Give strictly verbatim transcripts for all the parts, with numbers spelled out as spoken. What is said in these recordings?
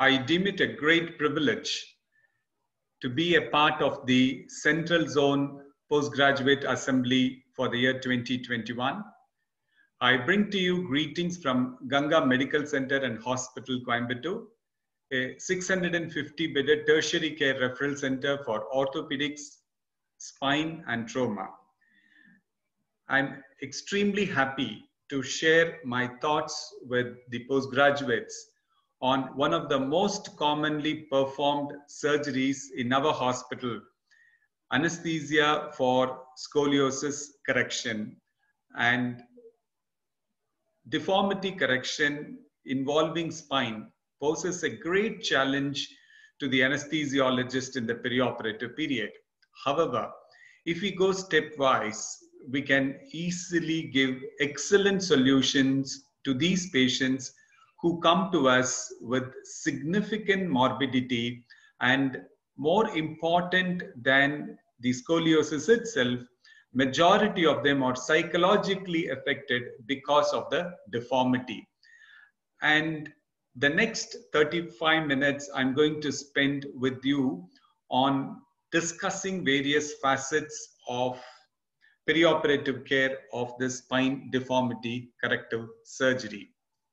I deem it a great privilege to be a part of the Central Zone Postgraduate Assembly for the year twenty twenty-one. I bring to you greetings from Ganga Medical Center and Hospital, Coimbatore, a six hundred fifty bedded tertiary care referral center for orthopedics, spine, and trauma. I'm extremely happy to share my thoughts with the postgraduates on one of the most commonly performed surgeries in our hospital, anesthesia for scoliosis correction and deformity correction involving spine poses a great challenge to the anesthesiologist in the perioperative period. However, if we go stepwise, we can easily give excellent solutions to these patients who come to us with significant morbidity, and more important than the scoliosis itself, majority of them are psychologically affected because of the deformity. And the next thirty-five minutes I'm going to spend with you on discussing various facets of perioperative care of this spine deformity corrective surgery.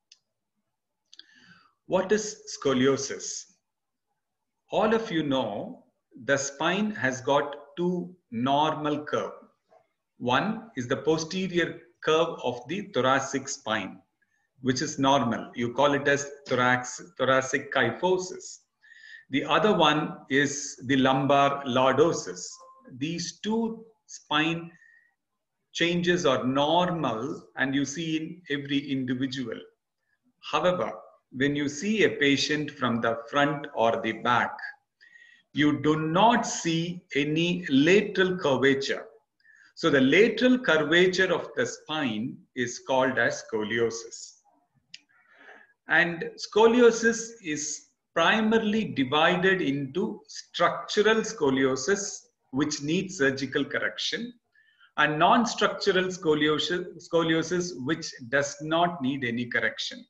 What is scoliosis? All of you know the spine has got two normal curves. One is the posterior curve of the thoracic spine, which is normal. You call it as thorax, thoracic kyphosis. The other one is the lumbar lordosis. These two spine changes are normal and you see in every individual. However, when you see a patient from the front or the back, you do not see any lateral curvature. So the lateral curvature of the spine is called as scoliosis. And scoliosis is primarily divided into structural scoliosis, which needs surgical correction, and non-structural scoliosis, scoliosis, which does not need any correction.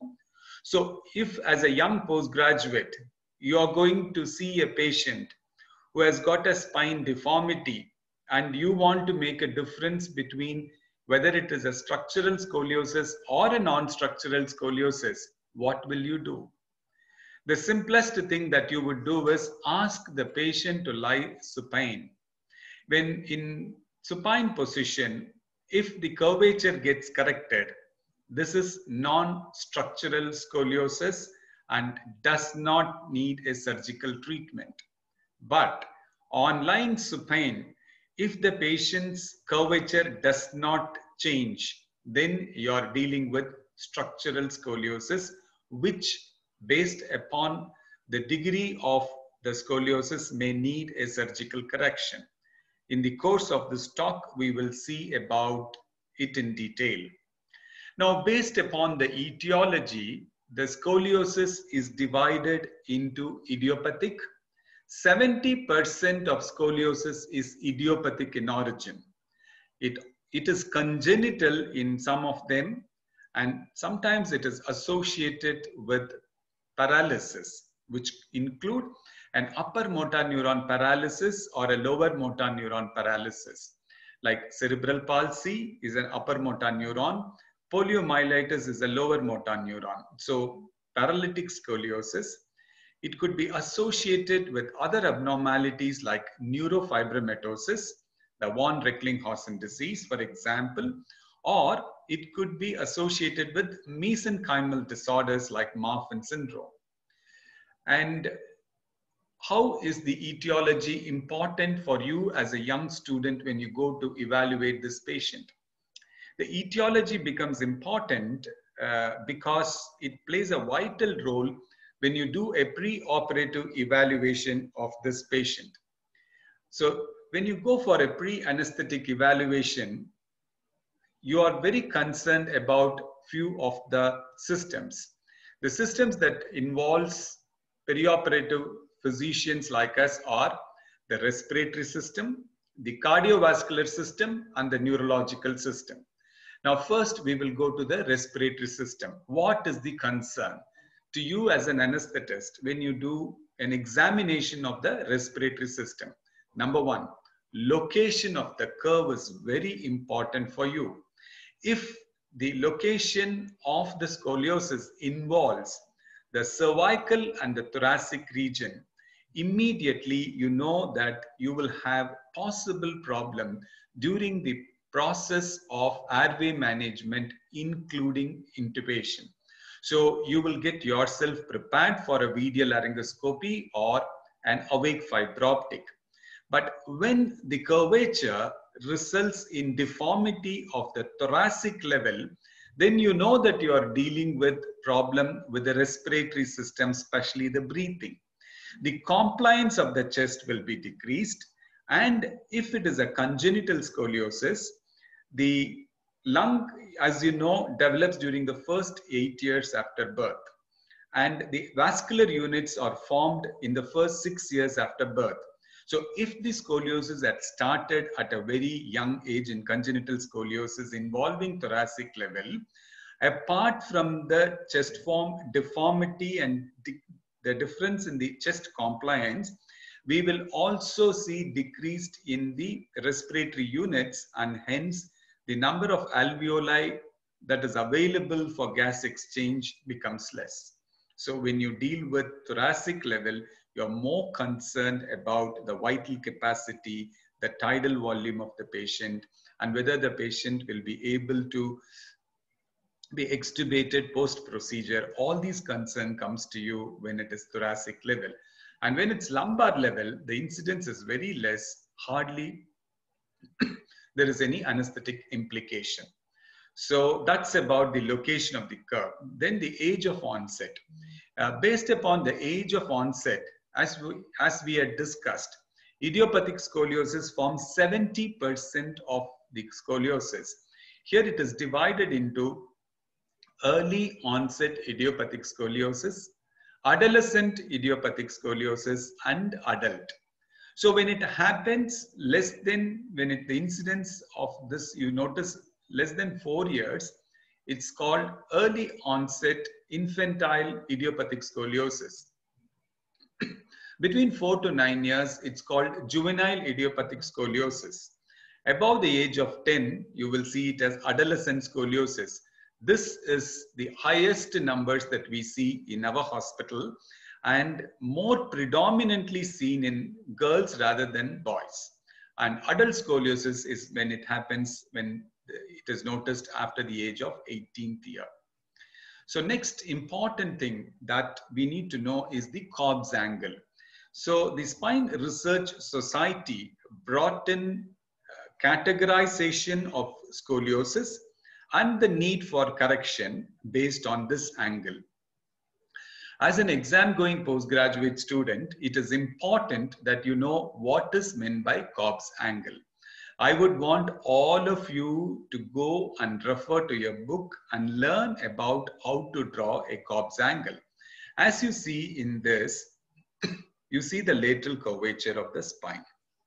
So if as a young postgraduate, you are going to see a patient who has got a spine deformity and you want to make a difference between whether it is a structural scoliosis or a non-structural scoliosis, what will you do? The simplest thing that you would do is ask the patient to lie supine. When in supine position, if the curvature gets corrected, this is non-structural scoliosis and does not need a surgical treatment. But on lying supine, if the patient's curvature does not change, then you are dealing with structural scoliosis, which based upon the degree of the scoliosis may need a surgical correction. In the course of this talk, we will see about it in detail. Now, based upon the etiology, the scoliosis is divided into idiopathic. seventy percent of scoliosis is idiopathic in origin. It, it is congenital in some of them, and sometimes it is associated with paralysis, which include an upper motor neuron paralysis or a lower motor neuron paralysis. Like cerebral palsy is an upper motor neuron, poliomyelitis is a lower motor neuron. So paralytic scoliosis, it could be associated with other abnormalities like neurofibromatosis, the von Recklinghausen disease, for example, or it could be associated with mesenchymal disorders like Marfan syndrome. And how is the etiology important for you as a young student when you go to evaluate this patient? The etiology becomes important uh, because it plays a vital role when you do a pre-operative evaluation of this patient. So when you go for a pre-anesthetic evaluation, you are very concerned about few of the systems. The systems that involves perioperative physicians like us are the respiratory system, the cardiovascular system, and the neurological system. Now, first we will go to the respiratory system. What is the concern? to you as an anesthetist when you do an examination of the respiratory system. Number one, location of the curve is very important for you. If the location of the scoliosis involves the cervical and the thoracic region, immediately you know that you will have possible problem during the process of airway management, including intubation. So you will get yourself prepared for a medial laryngoscopy or an awake fiber optic. But when the curvature results in deformity of the thoracic level, then you know that you are dealing with problem with the respiratory system, especially the breathing. The compliance of the chest will be decreased. And if it is a congenital scoliosis, the lung, as you know, develops during the first eight years after birth. And the vascular units are formed in the first six years after birth. So if the scoliosis had started at a very young age in congenital scoliosis involving thoracic level, apart from the chest form deformity and the difference in the chest compliance, we will also see decreased in the respiratory units, and hence the number of alveoli that is available for gas exchange becomes less. So when you deal with thoracic level, you're more concerned about the vital capacity, the tidal volume of the patient, and whether the patient will be able to be extubated post-procedure. All these concern comes to you when it is thoracic level. And when it's lumbar level, the incidence is very less, hardly there is any anesthetic implication. So that's about the location of the curve. Then the age of onset. Uh, based upon the age of onset, as we, as we had discussed, idiopathic scoliosis forms seventy percent of the scoliosis. Here it is divided into early onset idiopathic scoliosis, adolescent idiopathic scoliosis, and adult. So when it happens less than, when it, the incidence of this, you notice less than four years, it's called early onset infantile idiopathic scoliosis. Between four to nine years, it's called juvenile idiopathic scoliosis. Above the age of ten, you will see it as adolescent scoliosis. This is the highest numbers that we see in our hospital, and more predominantly seen in girls rather than boys. And adult scoliosis is when it happens, when it is noticed after the age of eighteenth year. So next important thing that we need to know is the Cobb's angle. So the Spine Research Society brought in uh, categorization of scoliosis and the need for correction based on this angle. As an exam going postgraduate student, it is important that you know what is meant by Cobb's angle. I would want all of you to go and refer to your book and learn about how to draw a Cobb's angle. As you see in this, you see the lateral curvature of the spine.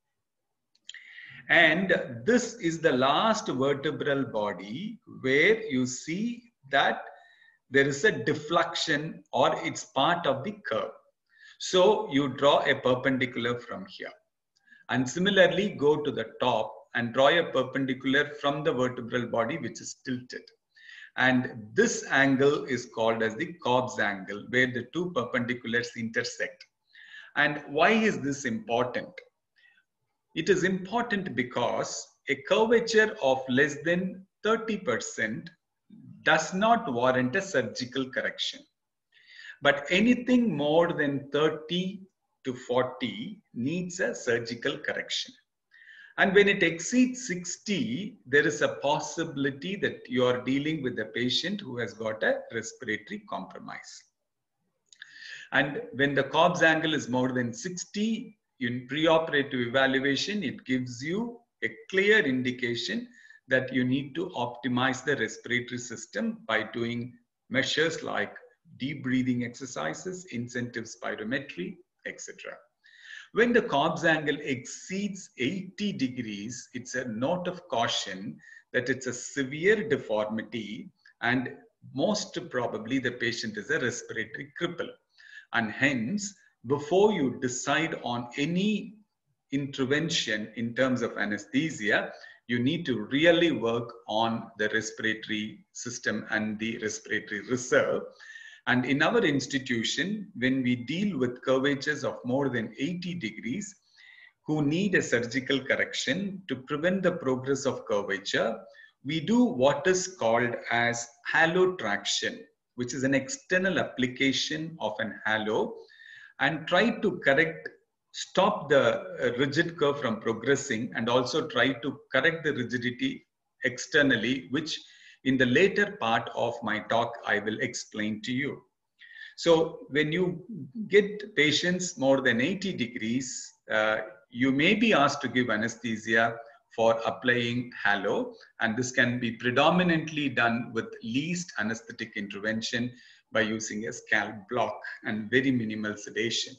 And this is the last vertebral body where you see that there is a deflection or it's part of the curve. So you draw a perpendicular from here. And similarly, go to the top and draw a perpendicular from the vertebral body which is tilted. And this angle is called as the Cobb's angle, where the two perpendiculars intersect. And why is this important? It is important because a curvature of less than thirty percent does not warrant a surgical correction. But anything more than thirty to forty needs a surgical correction. And when it exceeds sixty, there is a possibility that you are dealing with a patient who has got a respiratory compromise. And when the Cobb's angle is more than sixty, in preoperative evaluation, it gives you a clear indication that you need to optimize the respiratory system by doing measures like deep breathing exercises, incentive spirometry, et cetera. When the Cobb's angle exceeds eighty degrees, it's a note of caution that it's a severe deformity, and most probably the patient is a respiratory cripple. And hence, before you decide on any intervention in terms of anesthesia, you need to really work on the respiratory system and the respiratory reserve. And in our institution, when we deal with curvatures of more than eighty degrees, who need a surgical correction to prevent the progress of curvature, we do what is called as halo traction, which is an external application of an halo, and try to correct, stop the rigid curve from progressing, and also try to correct the rigidity externally, which in the later part of my talk, I will explain to you. So when you get patients more than eighty degrees, uh, you may be asked to give anesthesia for applying halo, and this can be predominantly done with least anesthetic intervention by using a scalp block and very minimal sedation.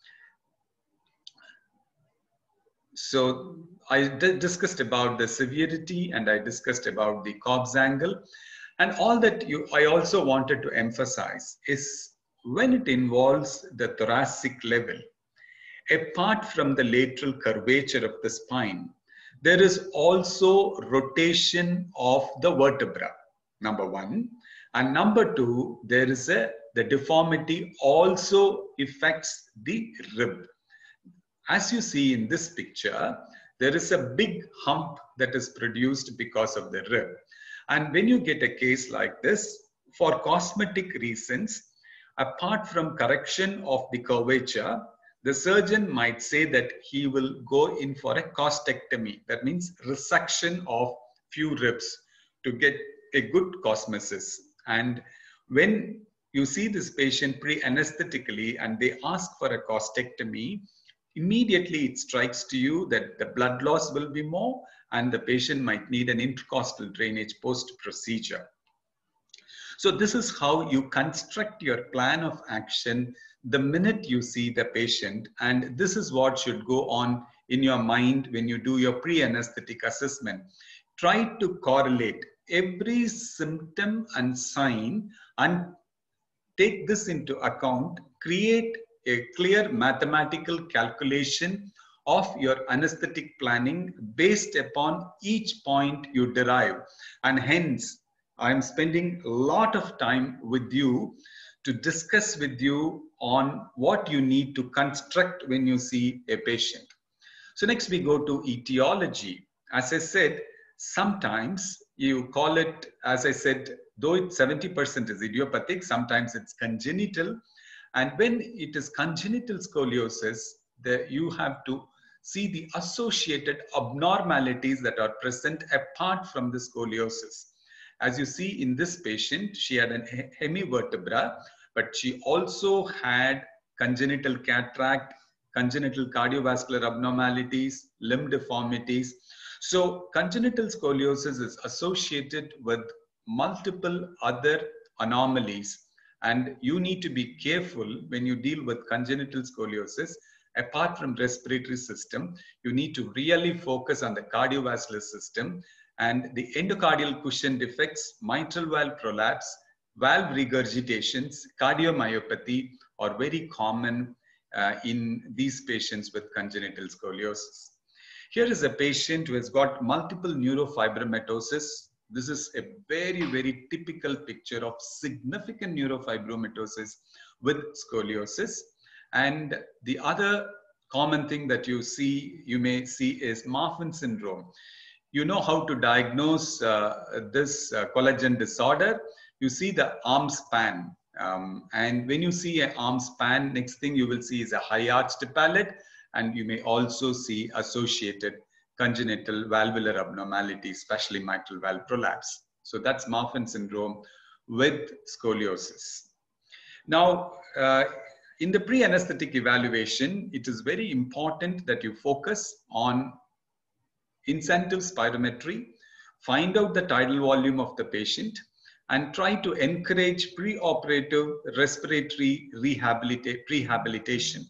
So I discussed about the severity, and I discussed about the Cobb's angle, and all that you, I also wanted to emphasize is when it involves the thoracic level, apart from the lateral curvature of the spine, there is also rotation of the vertebra, number one. And number two, there is a, the deformity also affects the rib. As you see in this picture, there is a big hump that is produced because of the rib. And when you get a case like this, for cosmetic reasons, apart from correction of the curvature, the surgeon might say that he will go in for a costectomy. That means resection of few ribs to get a good cosmesis. And when you see this patient pre-anesthetically and they ask for a costectomy, immediately it strikes to you that the blood loss will be more and the patient might need an intercostal drainage post-procedure. So this is how you construct your plan of action the minute you see the patient, and this is what should go on in your mind when you do your pre-anesthetic assessment. Try to correlate every symptom and sign and take this into account, create a clear mathematical calculation of your anesthetic planning based upon each point you derive. And hence, I'm spending a lot of time with you to discuss with you on what you need to construct when you see a patient. So next we go to etiology. As I said, sometimes you call it, as I said, though it's seventy percent is idiopathic, sometimes it's congenital. And when it is congenital scoliosis, the, you have to see the associated abnormalities that are present apart from the scoliosis. As you see in this patient, she had an hemivertebra, but she also had congenital cataract, congenital cardiovascular abnormalities, limb deformities. So congenital scoliosis is associated with multiple other anomalies, and you need to be careful when you deal with congenital scoliosis. Apart from respiratory system, you need to really focus on the cardiovascular system, and the endocardial cushion defects, mitral valve prolapse, valve regurgitations, cardiomyopathy are very common uh, in these patients with congenital scoliosis. Here is a patient who has got multiple neurofibromatosis. This is a very, very typical picture of significant neurofibromatosis with scoliosis. And the other common thing that you see, you may see is Marfan syndrome. You know how to diagnose uh, this uh, collagen disorder. You see the arm span. Um, and when you see an arm span, next thing you will see is a high arched palate. And you may also see associated congenital valvular abnormalities, especially mitral valve prolapse. So that's Marfan syndrome with scoliosis. Now, uh, in the pre-anesthetic evaluation, it is very important that you focus on incentive spirometry, find out the tidal volume of the patient, and try to encourage preoperative respiratory rehabilita- rehabilitation.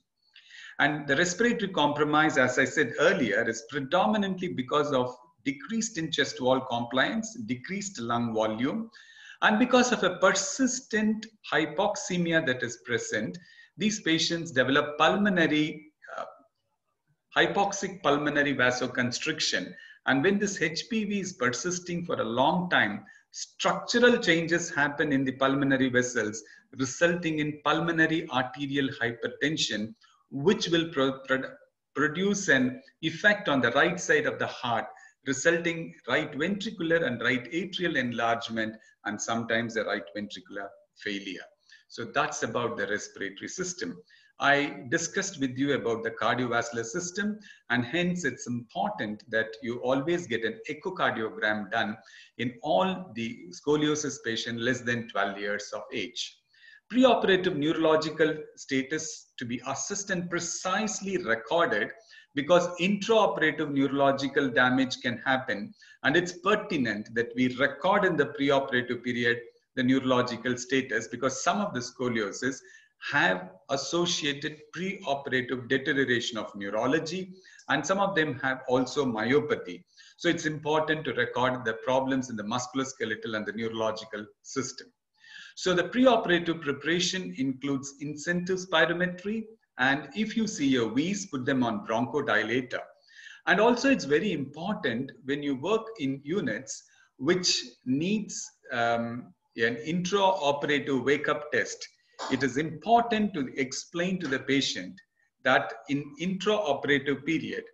And the respiratory compromise, as I said earlier, is predominantly because of decreased in chest wall compliance, decreased lung volume. And because of a persistent hypoxemia that is present, these patients develop pulmonary, uh, hypoxic pulmonary vasoconstriction. And when this H P V is persisting for a long time, structural changes happen in the pulmonary vessels, resulting in pulmonary arterial hypertension, which will pro pro produce an effect on the right side of the heart, resulting right ventricular and right atrial enlargement, and sometimes the right ventricular failure. So that's about the respiratory system. I discussed with you about the cardiovascular system, and hence it's important that you always get an echocardiogram done in all the scoliosis patients less than twelve years of age. Preoperative neurological status to be assessed and precisely recorded, because intraoperative neurological damage can happen, and it's pertinent that we record in the preoperative period the neurological status, because some of the scoliosis have associated preoperative deterioration of neurology, and some of them have also myopathy. So it's important to record the problems in the musculoskeletal and the neurological system. So the preoperative preparation includes incentive spirometry, and if you see your V's, put them on bronchodilator. And also it's very important when you work in units which needs um, an intraoperative wake-up test. It is important to explain to the patient that in intraoperative period,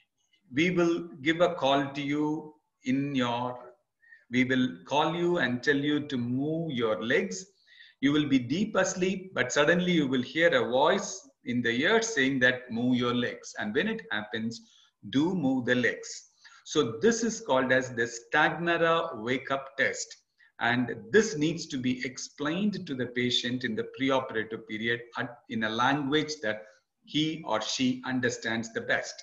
we will give a call to you in your, we will call you and tell you to move your legs. You will be deep asleep, but suddenly you will hear a voice in the ear saying that move your legs. And when it happens, do move the legs. So this is called as the Stagnara wake-up test. And this needs to be explained to the patient in the preoperative period in a language that he or she understands the best.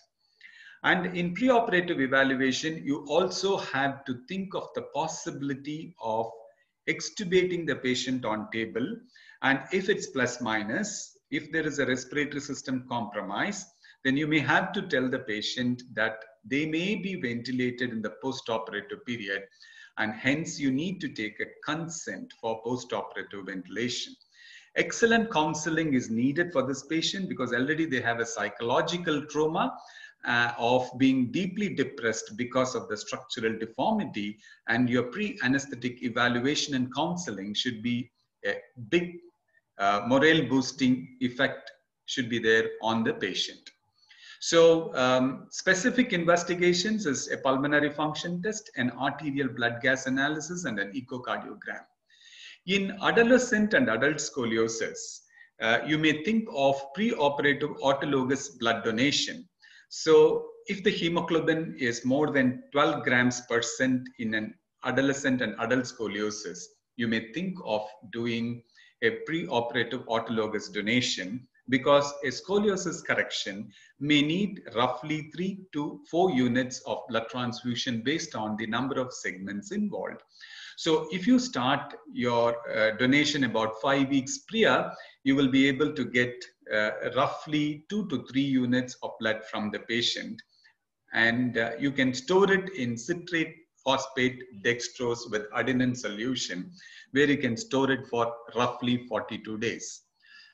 And in preoperative evaluation, you also have to think of the possibility of extubating the patient on table. And if it's plus minus, if there is a respiratory system compromise, then you may have to tell the patient that they may be ventilated in the postoperative period, and hence you need to take a consent for postoperative ventilation. Excellent counseling is needed for this patient because already they have a psychological trauma uh, of being deeply depressed because of the structural deformity, and your pre-anesthetic evaluation and counseling should be a big uh, morale boosting effect should be there on the patient. So um, specific investigations is a pulmonary function test, an arterial blood gas analysis, and an echocardiogram. In adolescent and adult scoliosis, uh, you may think of preoperative autologous blood donation. So if the hemoglobin is more than twelve grams per cent in an adolescent and adult scoliosis, you may think of doing a preoperative autologous donation, because a scoliosis correction may need roughly three to four units of blood transfusion based on the number of segments involved. So if you start your uh, donation about five weeks prior, you will be able to get uh, roughly two to three units of blood from the patient. And uh, you can store it in citrate phosphate dextrose with adenine solution, where you can store it for roughly forty-two days.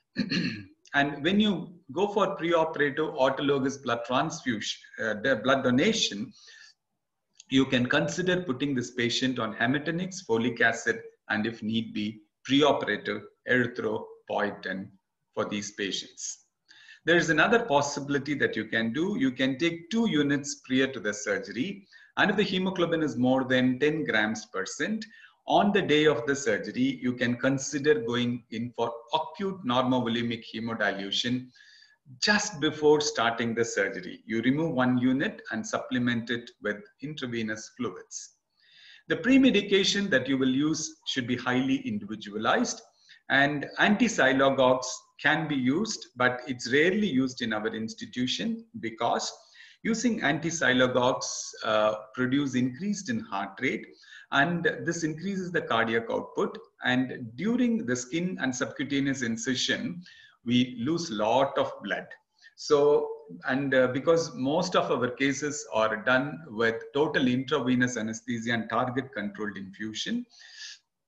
And when you go for preoperative autologous blood transfusion, uh, the blood donation, you can consider putting this patient on Haematonics, folic acid, and if need be, preoperative erythropoietin for these patients. There is another possibility that you can do. You can take two units prior to the surgery, and if the hemoglobin is more than ten grams per cent, on the day of the surgery, you can consider going in for acute normovolemic hemodilution just before starting the surgery. You remove one unit and supplement it with intravenous fluids. The pre-medication that you will use should be highly individualized, and anti-sialogogues can be used, but it's rarely used in our institution because using anti-sialogogues uh, produce increased in heart rate, and this increases the cardiac output. And during the skin and subcutaneous incision, we lose a lot of blood. So, and uh, because most of our cases are done with total intravenous anesthesia and target controlled infusion,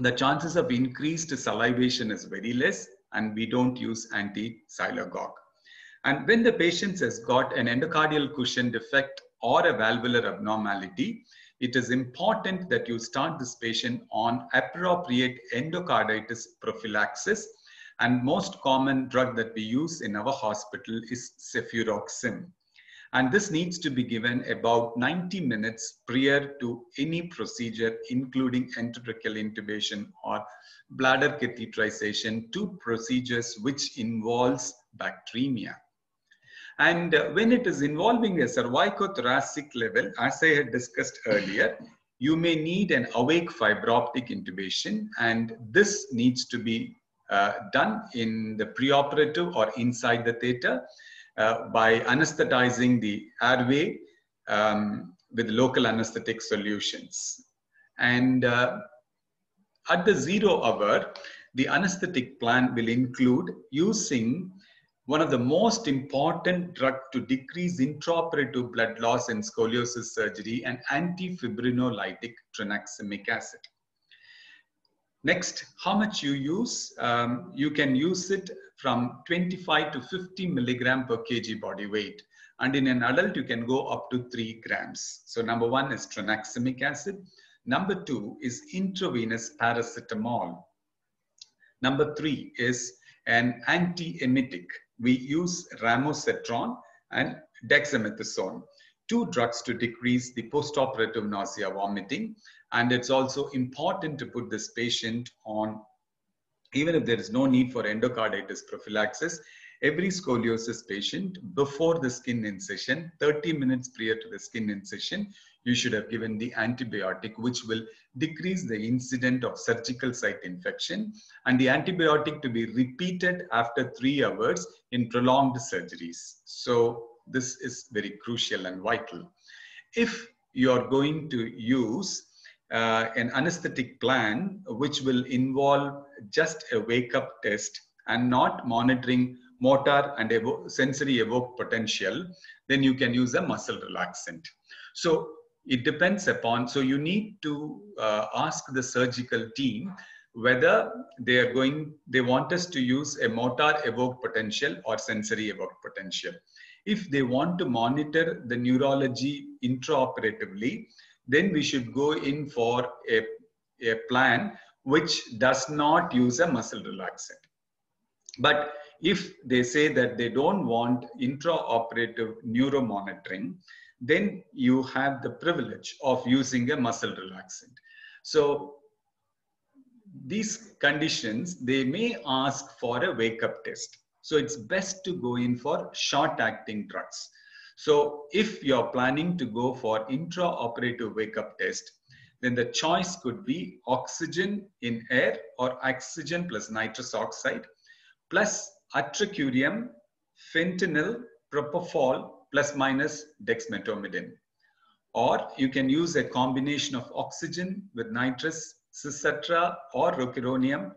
the chances of increased salivation is very less, and we don't use anti-sialagogue. And when the patient has got an endocardial cushion defect or a valvular abnormality, it is important that you start this patient on appropriate endocarditis prophylaxis. And most common drug that we use in our hospital is cefuroxime. And this needs to be given about ninety minutes prior to any procedure, including endotracheal intubation or bladder catheterization, two procedures which involves bacteremia. And when it is involving a cervicothoracic level, as I had discussed earlier, you may need an awake fiber optic intubation, and this needs to be uh, done in the preoperative or inside the theater uh, by anesthetizing the airway um, with local anesthetic solutions. And uh, at the zero hour, the anesthetic plan will include using one of the most important drugs to decrease intraoperative blood loss in scoliosis surgery, and antifibrinolytic tranexamic acid. Next, how much you use? Um, you can use it from twenty-five to fifty milligram per kg body weight. And in an adult, you can go up to three grams. So number one is tranexamic acid. Number two is intravenous paracetamol. Number three is an antiemetic. We use ramosetron and dexamethasone, two drugs to decrease the postoperative nausea, vomiting. And it's also important to put this patient on, even if there is no need for endocarditis prophylaxis, every scoliosis patient before the skin incision, thirty minutes prior to the skin incision, you should have given the antibiotic, which will decrease the incident of surgical site infection, and the antibiotic to be repeated after three hours in prolonged surgeries. So this is very crucial and vital. If you are going to use uh, an anesthetic plan, which will involve just a wake-up test and not monitoring motor and evo sensory evoked potential, then you can use a muscle relaxant. So it depends upon, so you need to uh, ask the surgical team whether they are going, they want us to use a motor evoked potential or sensory evoked potential. If they want to monitor the neurology intraoperatively, then we should go in for a, a plan which does not use a muscle relaxant. But if they say that they don't want intraoperative neuromonitoring, then you have the privilege of using a muscle relaxant. So these conditions, they may ask for a wake-up test. So it's best to go in for short-acting drugs. So if you're planning to go for intraoperative wake-up test, then the choice could be oxygen in air or oxygen plus nitrous oxide, plus atracurium, fentanyl, propofol, plus minus dexmedetomidine. Or you can use a combination of oxygen with nitrous, cisatracin or rocuronium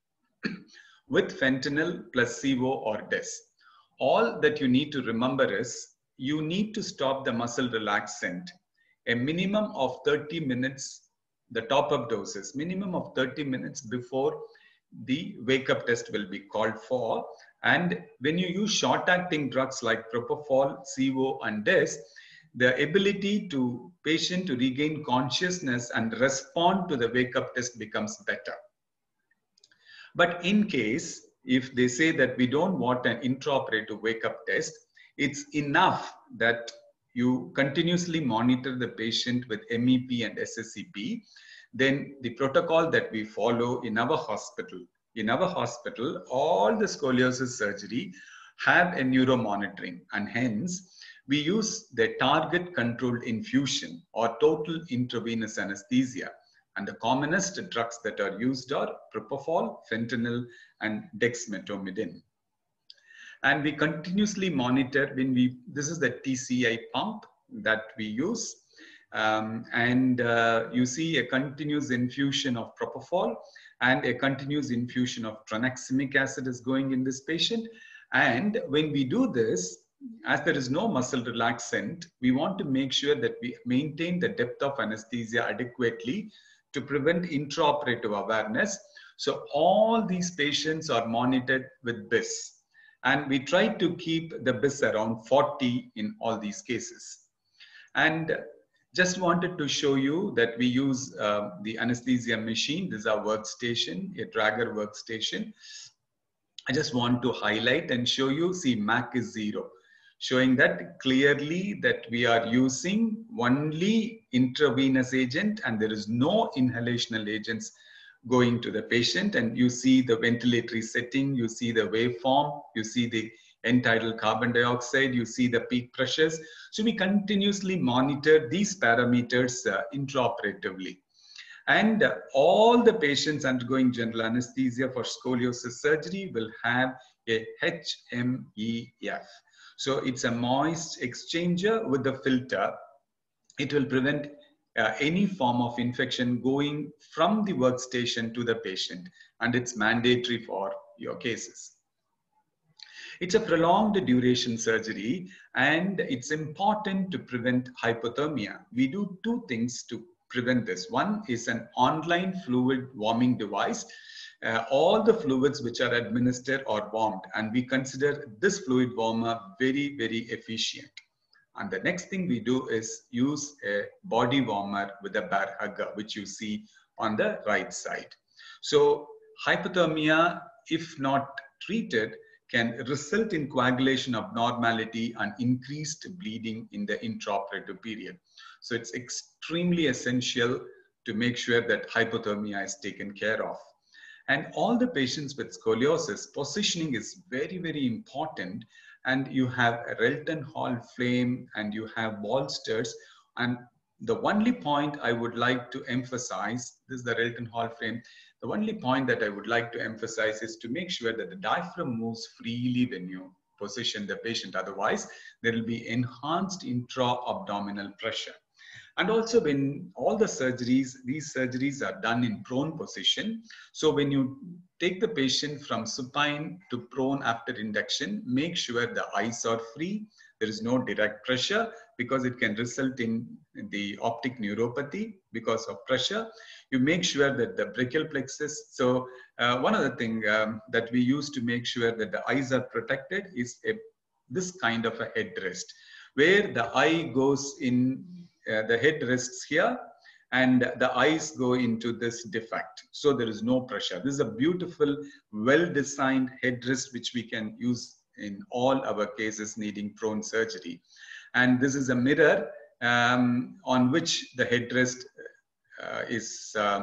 with fentanyl plus C O or des. All that you need to remember is you need to stop the muscle relaxant a minimum of thirty minutes, the top-up doses, minimum of thirty minutes before the wake-up test will be called for. And when you use short-acting drugs like propofol, C O and des, the ability to patient to regain consciousness and respond to the wake-up test becomes better. But in case, if they say that we don't want an intraoperative wake-up test, it's enough that you continuously monitor the patient with M E P and S S C P. Then the protocol that we follow in our hospital, in our hospital, all the scoliosis surgery have a neuromonitoring, and hence we use the target controlled infusion or total intravenous anesthesia. And the commonest drugs that are used are propofol, fentanyl, and dexmedetomidine. And we continuously monitor when we, this is the T C I pump that we use. Um, and uh, you see a continuous infusion of propofol and a continuous infusion of tranexamic acid is going in this patient. And when we do this, as there is no muscle relaxant, we want to make sure that we maintain the depth of anesthesia adequately to prevent intraoperative awareness. So all these patients are monitored with B I S. And we try to keep the B I S around forty in all these cases. And just wanted to show you that we use uh, the anesthesia machine. This is our workstation, a Trager workstation. I just want to highlight and show you, see, M A C is zero, showing that clearly that we are using only intravenous agent and there is no inhalational agents going to the patient. And you see the ventilatory setting, you see the waveform, you see the end-tidal carbon dioxide, you see the peak pressures. So we continuously monitor these parameters uh, intraoperatively. And uh, all the patients undergoing general anesthesia for scoliosis surgery will have a H M E F. So it's a moist exchanger with the filter. It will prevent uh, any form of infection going from the workstation to the patient, and it's mandatory for your cases. It's a prolonged duration surgery, and it's important to prevent hypothermia. We do two things to prevent this. One is an online fluid warming device. Uh, all the fluids which are administered are warmed, and we consider this fluid warmer very, very efficient. And the next thing we do is use a body warmer with a bear hugger, which you see on the right side. So hypothermia, if not treated, can result in coagulation abnormality and increased bleeding in the intraoperative period. So it's extremely essential to make sure that hypothermia is taken care of. And all the patients with scoliosis, positioning is very, very important. And you have a Relton Hall frame and you have bolsters. And the only point I would like to emphasize, this is the Relton Hall frame. The only point that I would like to emphasize is to make sure that the diaphragm moves freely when you position the patient. Otherwise, there will be enhanced intra-abdominal pressure. And also when all the surgeries, these surgeries are done in prone position. So when you take the patient from supine to prone after induction, make sure the eyes are free. There is no direct pressure because it can result in the optic neuropathy because of pressure. You make sure that the brachial plexus. So uh, one other thing um, that we use to make sure that the eyes are protected is a, this kind of a headrest, where the eye goes in, uh, the head rests here, and the eyes go into this defect. So there is no pressure. This is a beautiful, well-designed headrest which we can use in all our cases needing prone surgery. And this is a mirror um, on which the headrest uh, is uh,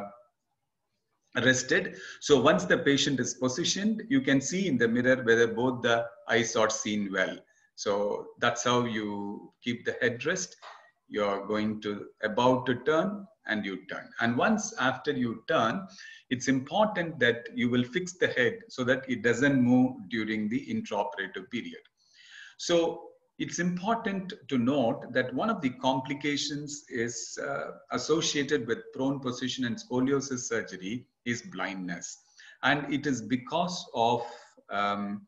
rested. So once the patient is positioned, you can see in the mirror whether both the eyes are seen well. So that's how you keep the headrest. You're going to about to turn and you turn. And once after you turn, it's important that you will fix the head so that it doesn't move during the intraoperative period. So it's important to note that one of the complications is uh, associated with prone position and scoliosis surgery is blindness. And it is because of um,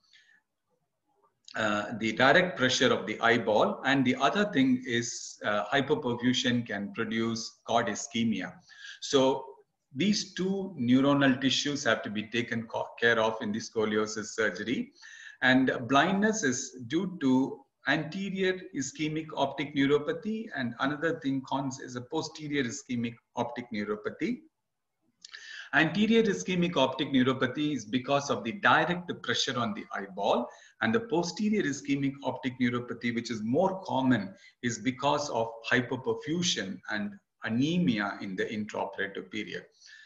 uh, the direct pressure of the eyeball. And the other thing is uh, hypoperfusion can produce cord ischemia. So these two neuronal tissues have to be taken care of in the scoliosis surgery. And blindness is due to anterior ischemic optic neuropathy, and another thing is a posterior ischemic optic neuropathy. Anterior ischemic optic neuropathy is because of the direct pressure on the eyeball, and the posterior ischemic optic neuropathy, which is more common, is because of hypoperfusion and anemia in the intraoperative period.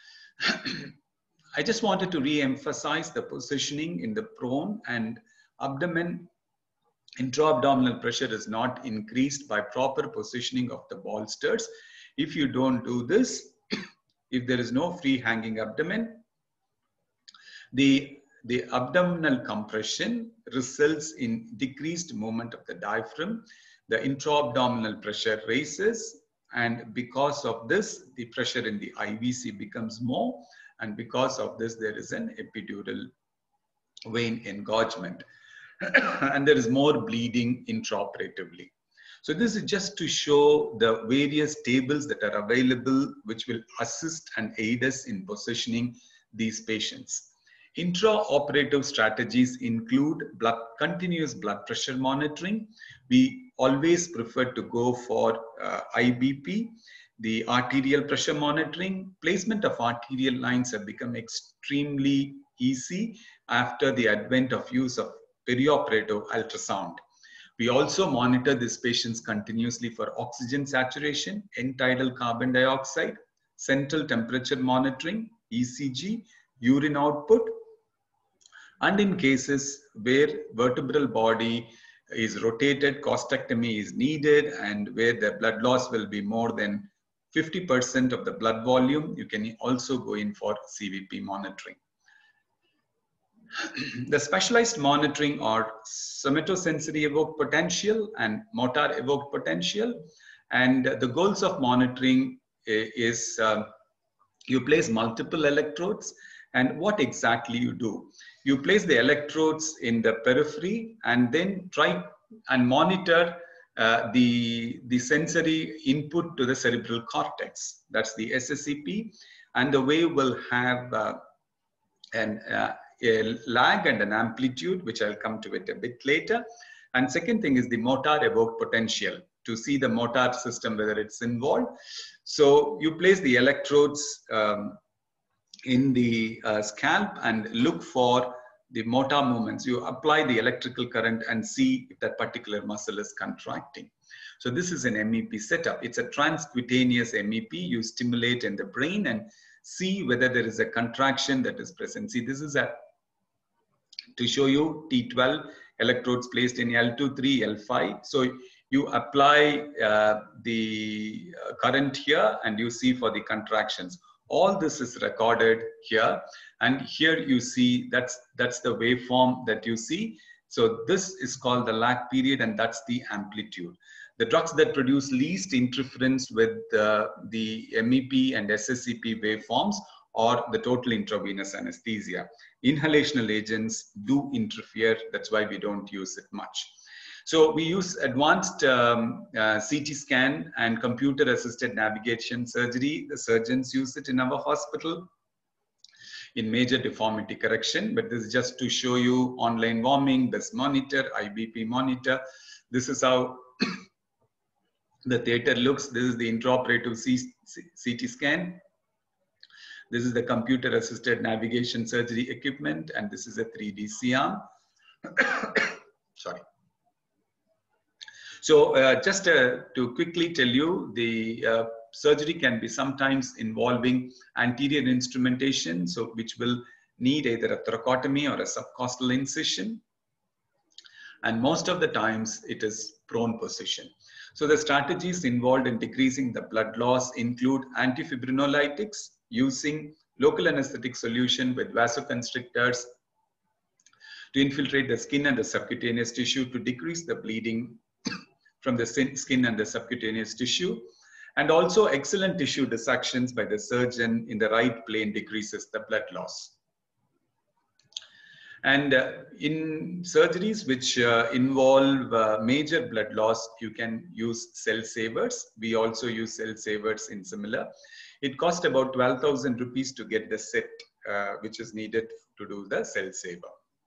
I just wanted to re-emphasize the positioning in the prone and abdomen. Intra-abdominal pressure is not increased by proper positioning of the bolsters. If you don't do this, if there is no free hanging abdomen, the, the abdominal compression results in decreased movement of the diaphragm. The intra-abdominal pressure raises, and because of this, the pressure in the I V C becomes more, and because of this, there is an epidural vein engorgement. And there is more bleeding intraoperatively. So this is just to show the various tables that are available, which will assist and aid us in positioning these patients. Intraoperative strategies include blood, continuous blood pressure monitoring. We always prefer to go for uh, I B P. The arterial pressure monitoring, placement of arterial lines have become extremely easy after the advent of use of perioperative ultrasound. We also monitor these patients continuously for oxygen saturation, end-tidal carbon dioxide, central temperature monitoring, E C G, urine output, and in cases where vertebral body is rotated, costectomy is needed, and where the blood loss will be more than fifty percent of the blood volume, you can also go in for C V P monitoring. The specialized monitoring are somatosensory evoked potential and motor evoked potential. And the goals of monitoring is uh, you place multiple electrodes, and what exactly you do. You place the electrodes in the periphery and then try and monitor uh, the, the sensory input to the cerebral cortex. That's the S S E P. And the wave will have uh, an uh, a lag and an amplitude, which I'll come to it a bit later. And second thing is the motor evoked potential, to see the motor system, whether it's involved. So you place the electrodes um, in the uh, scalp and look for the motor movements. You apply the electrical current and see if that particular muscle is contracting. So this is an M E P setup. It's a transcutaneous M E P. You stimulate in the brain and see whether there is a contraction that is present. See, this is a to show you T twelve electrodes placed in L two, three, L five. So you apply uh, the current here and you see for the contractions. All this is recorded here, and here you see that's that's the waveform that you see. So this is called the lag period, and that's the amplitude. The drugs that produce least interference with uh, the M E P and S S E P waveforms or the total intravenous anesthesia. Inhalational agents do interfere. That's why we don't use it much. So we use advanced um, uh, C T scan and computer-assisted navigation surgery. The surgeons use it in our hospital in major deformity correction. But this is just to show you online warming, this monitor, I B P monitor. This is how the theater looks. This is the intraoperative C T scan. This is the computer-assisted navigation surgery equipment, and this is a three D C arm. Sorry. So uh, just uh, to quickly tell you, the uh, surgery can be sometimes involving anterior instrumentation, so which will need either a thoracotomy or a subcostal incision. And most of the times it is prone position. So the strategies involved in decreasing the blood loss include antifibrinolytics, using local anesthetic solution with vasoconstrictors to infiltrate the skin and the subcutaneous tissue to decrease the bleeding from the skin and the subcutaneous tissue. And also excellent tissue dissections by the surgeon in the right plane decreases the blood loss. And uh, in surgeries which uh, involve uh, major blood loss, you can use cell savers. We also use cell savers in similar. It costs about twelve thousand rupees to get the set uh, which is needed to do the cell saver.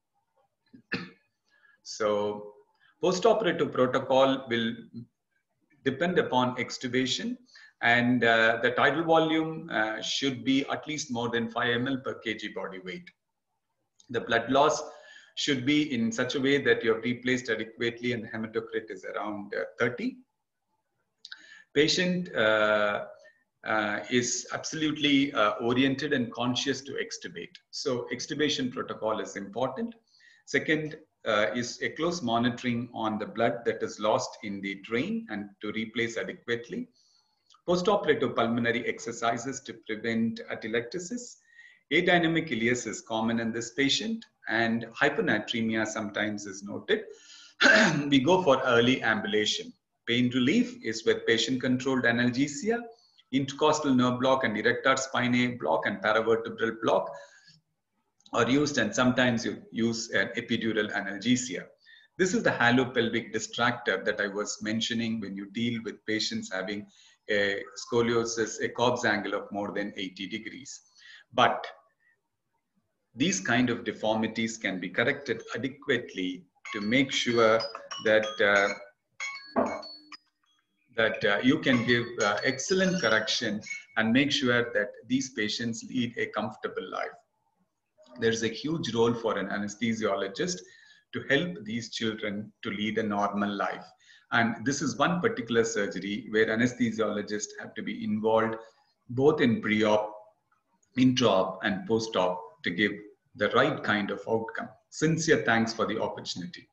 So post-operative protocol will depend upon extubation, and uh, the tidal volume uh, should be at least more than five milliliters per kg body weight. The blood loss should be in such a way that you have replaced adequately and the hematocrit is around uh, thirty. Patient uh, uh, is absolutely uh, oriented and conscious to extubate. So extubation protocol is important. Second uh, is a close monitoring on the blood that is lost in the drain and to replace adequately. Postoperative pulmonary exercises to prevent atelectasis. Adynamic ileus is common in this patient, and hyponatremia sometimes is noted. We go for early ambulation. Pain relief is with patient-controlled analgesia. Intercostal nerve block and erector spinae block and paravertebral block are used, and sometimes you use an epidural analgesia. This is the halopelvic distractor that I was mentioning when you deal with patients having a scoliosis, a Cobb's angle of more than eighty degrees. But these kind of deformities can be corrected adequately to make sure that uh, that uh, you can give uh, excellent correction and make sure that these patients lead a comfortable life. There's a huge role for an anesthesiologist to help these children to lead a normal life. And this is one particular surgery where anesthesiologists have to be involved both in pre-op, intra-op, and post-op to give the right kind of outcome. Sincere thanks for the opportunity.